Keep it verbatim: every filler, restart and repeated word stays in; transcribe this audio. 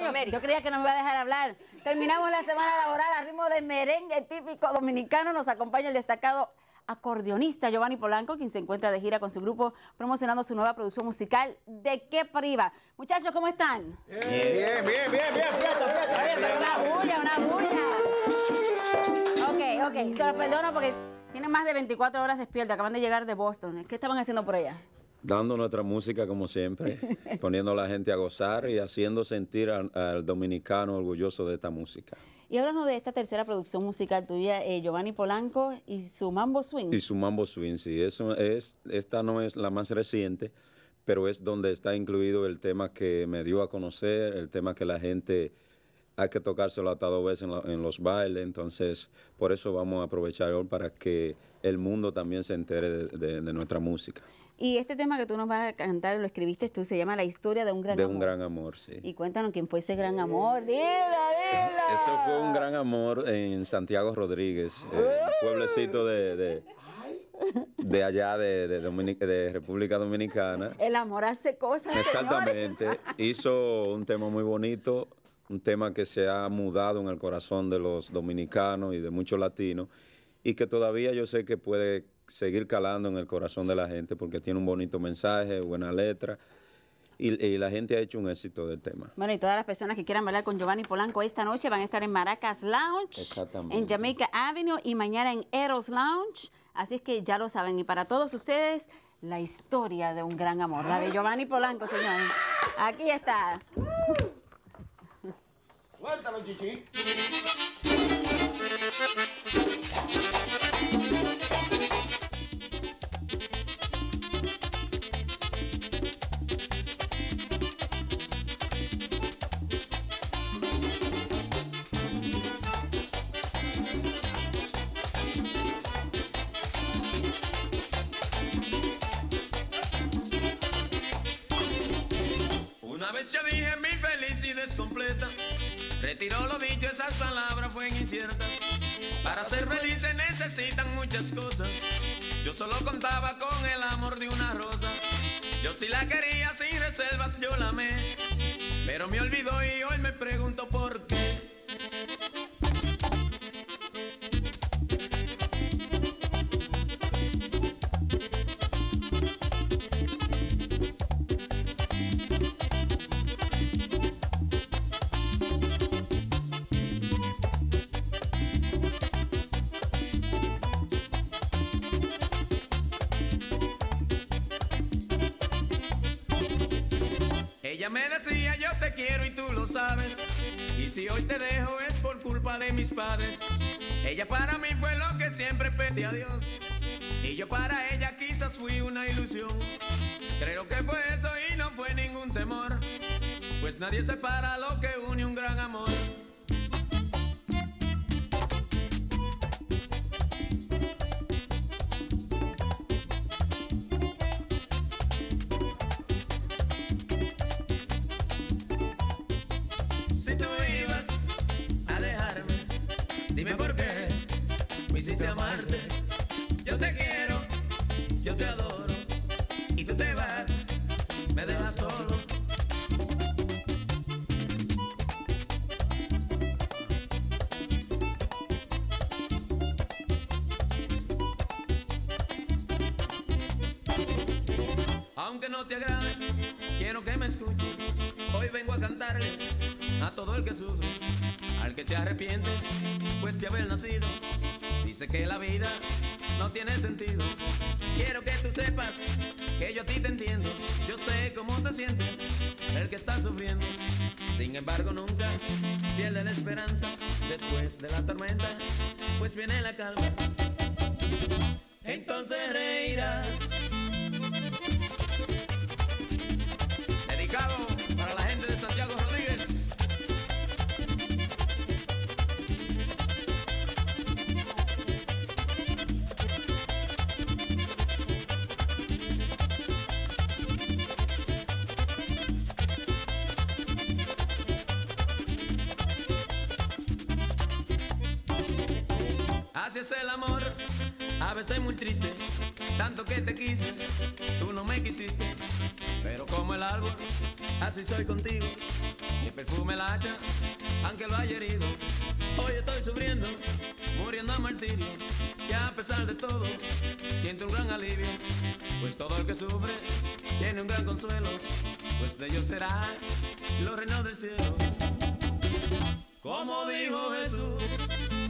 yo, yo creía que no me iba a dejar hablar. Terminamos la semana laboral a ritmo de merengue típico dominicano. Nos acompaña el destacado acordeonista Giovanni Polanco, quien se encuentra de gira con su grupo promocionando su nueva producción musical ¿De qué priva? Muchachos, ¿cómo están? Bien, bien, bien, bien, bien, fiesta, fiesta. Oye, pero una bulla, una bulla. Ok, ok, se los perdono porque tienen más de veinticuatro horas despiertos, acaban de llegar de Boston. ¿Qué estaban haciendo por allá? Dando nuestra música como siempre, poniendo a la gente a gozar y haciendo sentir al, al dominicano orgulloso de esta música. Y háblanos de esta tercera producción musical tuya, eh, Giovanni Polanco y su Mambo Swing. Y su Mambo Swing, sí. Eso es, esta no es la más reciente, pero es donde está incluido el tema que me dio a conocer, el tema que la gente hay que tocárselo hasta dos veces en, la, en los bailes. Entonces, por eso vamos a aprovechar hoy para que el mundo también se entere de, de, de nuestra música. Y este tema que tú nos vas a cantar, lo escribiste tú, se llama La historia de un gran de amor. De un gran amor, sí. Y cuéntanos quién fue ese gran amor. ¡Dila, dila! Eso fue un gran amor en Santiago Rodríguez, eh, pueblecito de, de, de allá de, de, Dominic, de República Dominicana. El amor hace cosas. Exactamente. Señores. Hizo un tema muy bonito, un tema que se ha mudado en el corazón de los dominicanos y de muchos latinos, y que todavía yo sé que puede seguir calando en el corazón de la gente porque tiene un bonito mensaje, buena letra, y, y la gente ha hecho un éxito del tema. Bueno, y todas las personas que quieran bailar con Giovanni Polanco esta noche van a estar en Maracas Lounge, en Jamaica Avenue y mañana en Eros Lounge, así es que ya lo saben. Y para todos ustedes, la historia de un gran amor, la de Giovanni Polanco, señor. Aquí está. Suéltalo, chichi. Una vez yo dije mi felicidad es completa. Retiró lo dicho, esas palabras fueron inciertas. Para ser feliz se necesitan muchas cosas. Yo solo contaba con el amor de una rosa. Yo sí la quería sin reservas, yo la amé. Pero me olvidó y hoy me pregunto por qué. Ella me decía yo te quiero y tú lo sabes, y si hoy te dejo es por culpa de mis padres. Ella para mí fue lo que siempre pedí a Dios, y yo para ella quizás fui una ilusión. Creo que fue eso y no fue ningún temor, pues nadie separa lo que une un gran amor. Dime por qué me hiciste amarte. Yo te quiero, yo te adoro, y tú te vas, me dejas solo. Aunque no te agrade, quiero que me escuches. Hoy vengo a cantarle a todo el que sufre, al que se arrepiente pues de haber nacido. Dice que la vida no tiene sentido. Quiero que tú sepas que yo a ti te entiendo. Yo sé cómo te sientes el que está sufriendo. Sin embargo nunca pierde la esperanza. Después de la tormenta pues viene la calma. Entonces reirás. Dedicado para la gente de Santiago Rodríguez. Así es el amor, a veces muy triste, tanto que te quise, tú no me quisiste, pero como el árbol, así soy contigo, mi perfume me la hacha, aunque lo haya herido. Hoy estoy sufriendo, muriendo a martirio, y a pesar de todo, siento un gran alivio, pues todo el que sufre tiene un gran consuelo, pues de ellos será los reinos del cielo. Como dijo Jesús,